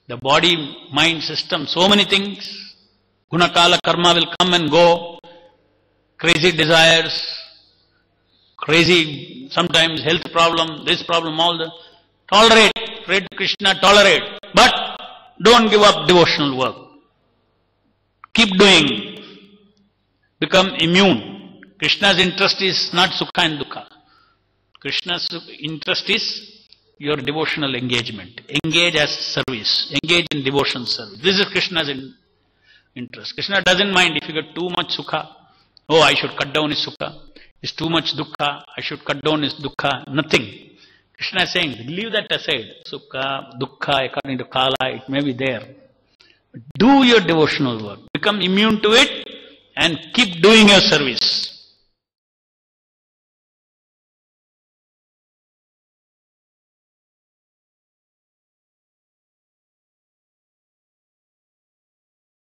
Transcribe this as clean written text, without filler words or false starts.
The body, mind, system, so many things. Gunakala karma will come and go. Crazy desires, crazy, sometimes health problem, this problem, all the. Tolerate, pray to Krishna, tolerate. But don't give up devotional work. Keep doing. Become immune. Krishna's interest is not sukha and dukkha. Krishna's interest is your devotional engagement. Engage as service. Engage in devotion service. This is Krishna's interest. Krishna doesn't mind if you get too much sukha. Oh, I should cut down his sukha. It's too much dukkha. I should cut down his dukkha. Nothing. Krishna is saying, leave that aside. Sukha, dukkha, according to Kala, it may be there. Do your devotional work. Become immune to it and keep doing your service.